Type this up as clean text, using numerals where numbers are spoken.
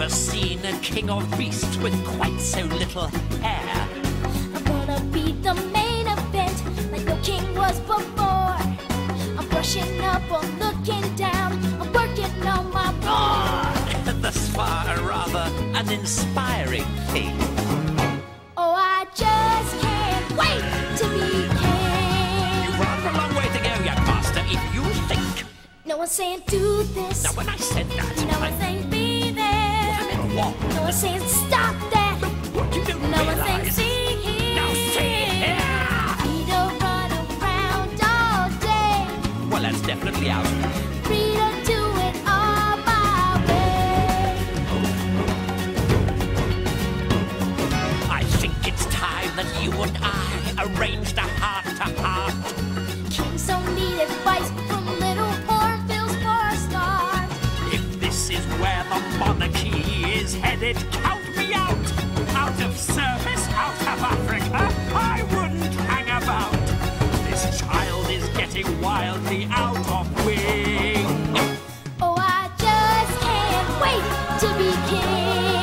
never seen a king of beasts with quite so little hair. I'm gonna be the main event like no king was before. I'm brushing up or looking down. I'm working on my roar. Thus far, a rather uninspiring thing. Oh, I just can't wait to be king. You've rather a long way to go, young master, if you think. No one's saying do this. Now, when I said that, No one's saying be there. I meant what? No one's saying stop that. What you don't No one's saying realize. see here. Now see here. We don't run around all day. Well, that's definitely out. Free to do it all my way. I think it's time that you and I arranged a heart-to-heart. Kings don't need advice from little hornbills for a start. If this is where the monarchy is headed, count me out. Out of service, out of Africa, I wouldn't hang about. This child is getting wildly out of wing. Oh, I just can't wait to be king.